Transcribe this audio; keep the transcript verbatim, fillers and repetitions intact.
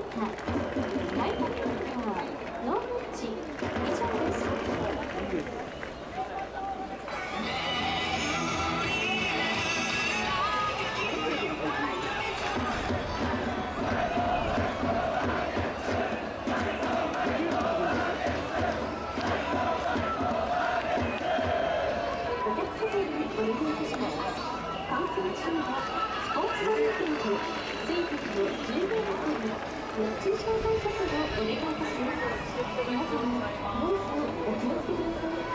ライトミンカーノーブッチ以上です。お客様にお願いいたします。観戦中はスポーツドリンキング、水分の十分など熱中症対策をお願いいたします。皆様どうぞお気をつけください。